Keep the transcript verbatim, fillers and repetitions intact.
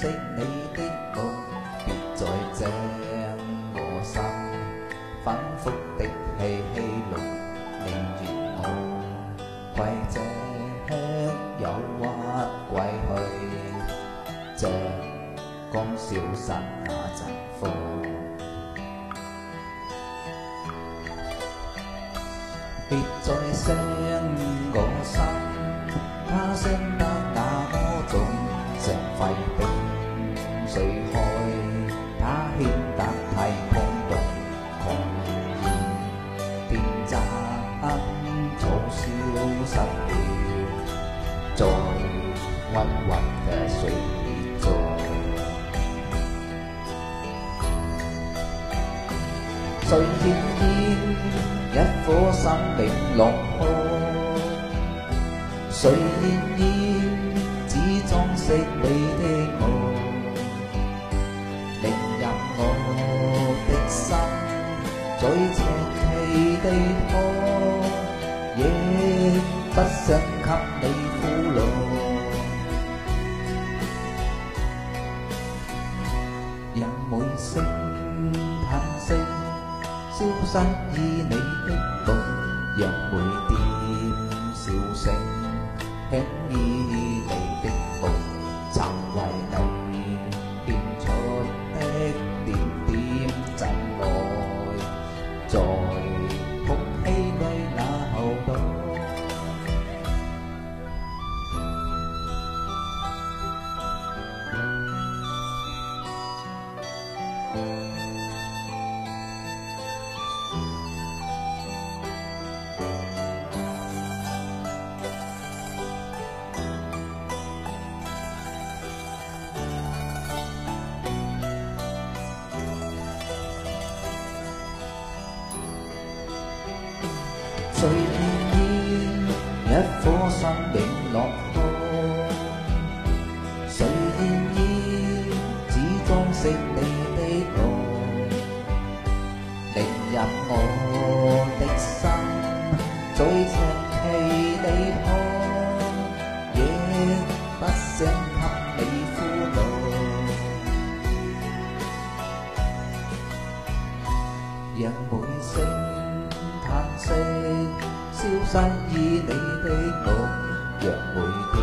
識你的夢，別再將我心反覆的嬉戲弄，寧願我攜這憂鬱歸去，像剛消失那陣風。別再傷我心，它傷得那麼重，像廢冰水海，它牽得太空洞，狂言電斬草消失了，在鬱鬱嘅歲月中。誰願意一顆生命落空？誰願意只裝飾你的夢？寧任我的心在長期地拖，亦不想給你苦惱。人每聲嘆息，消失於你的夢，讓每點笑聲輕於你的夢，曾為你獻出的點點真愛，在空氣裏那後代。誰願意一顆生命落空？誰願意只裝飾你的夢？寧任我的心在長期地拖，亦不想給你苦惱。讓每聲嘆息消失於你的夢，讓每